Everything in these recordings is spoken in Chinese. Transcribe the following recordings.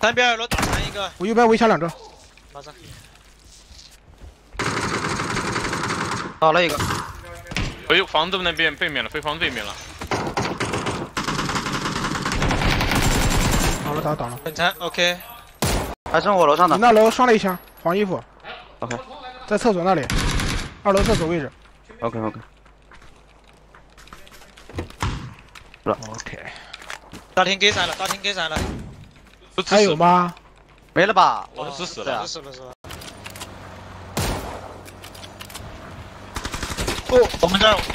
三边2楼打残一个， 我右边围墙2个， 马上。 倒了一个， 回房子那边背面了，回房子背面了。 倒了。 很残 ，OK。 还剩我楼上的。 你那楼上了一枪，黄衣服。 OK， 在厕所那里，2楼厕所位置。 OK。 OK。 大厅给闪了，大厅给闪了。 还有吗？ 没了吧？ 我是死了。 是吧？ 哦， 我们这儿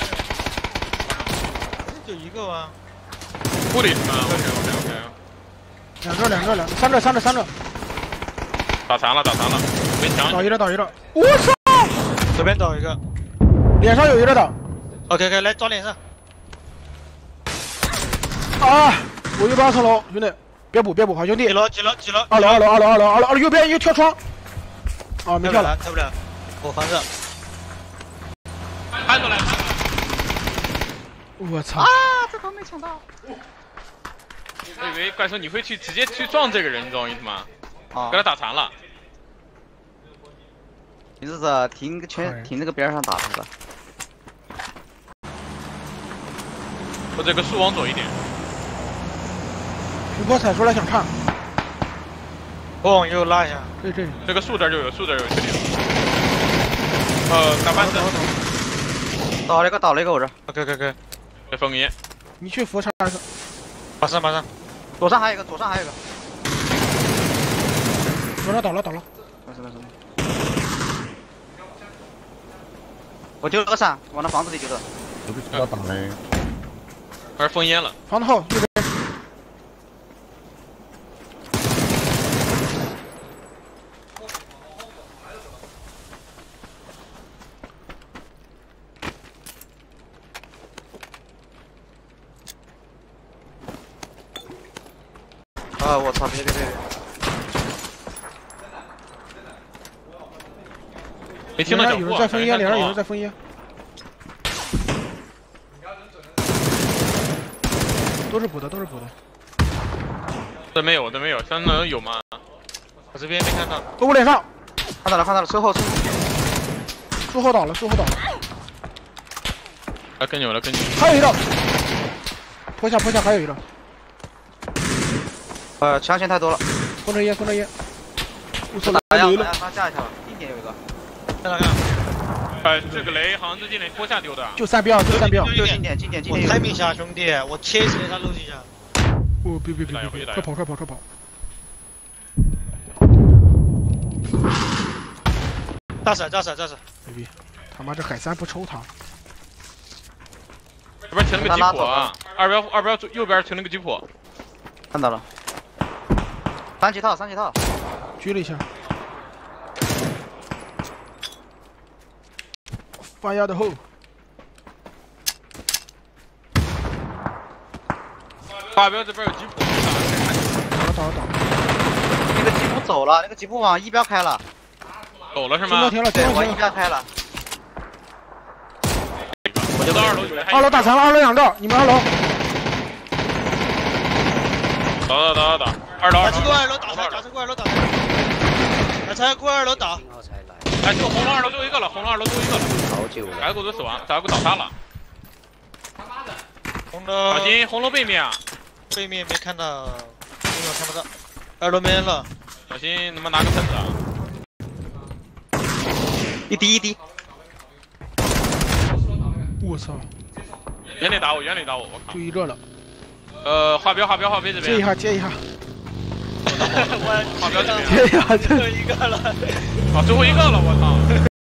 就一个吗？ 屋里是吗 ？OK。 2个，3个。 打残了，围墙。 倒一个。我操！ 左边倒一个， 脸上有一个倒。 OK，来抓脸上。 啊！我右边2层楼，兄弟，别补，好兄弟。 几楼 ？2楼，右边一个跳窗。啊，没跳了， 跳不了。我防着。 看出来了。 我操！ 啊，这都没抢到。 我以为怪兽你会直接去撞这个人，你懂我意思吗？ 啊， 给他打残了。 你这是停那个边上打他的。 我这个树往左一点。 你给我踩出来想看。 我往右拉一下。 这个树这儿就有，确定。打半子。 倒了一个我这。 OK。 这封烟。 你去扶上一个。 马上。 左上还有一个。 左上倒了。 没事。我丢了个伞，往那房子里丢的。 我不知道打嘞。 还是封烟了。 房子后右边。 啊！我操！别！ 没听到脚步。 有人在封烟，脸上有人在封烟。都是补的。 这没有，3楼有吗？ 我这边没看到。 都我脸上。 看到了，身后。 树后倒了。 来跟你。 还有一个。坡下还有一个。 枪线太多了。 封着烟。我操！ 打雷了。 他架一下了，地点有一个。 在哪看？ 这个雷好像是进来坡下丢的。 就3标。 就近点。 我太明下，兄弟，我切死他楼梯下。 哦，别！快跑！ 炸死！ 牛逼！他妈这海3不抽他。 这边停了个吉普啊，2标右边停了个吉普。 看到了。3级套。 狙了一下。fire the hole。 8标这边有吉普。 倒。 那个吉普走了，那个吉普往1标开了。 走了是吗？ 停了。 对，往1标开了。 我就到2楼去了。 2楼打残了，2楼2个，你们2楼。 打。2楼。 打过2楼打残，打过2楼打残。打残过2楼打。 哎，这个红楼2楼最后一个了， 好久了。 还给我死亡，咋给我倒塌了？ 红楼。 小心红楼背面啊！ 背面没看到，背面看不到。2楼没人了。 小心他妈拿个喷子啊！ 一滴。 我操！ 远点打我，我靠！ 就一个了。 画标这边。 接一下。 画标这边。 接一下， 最后一个了。 啊，最后一个了，我操！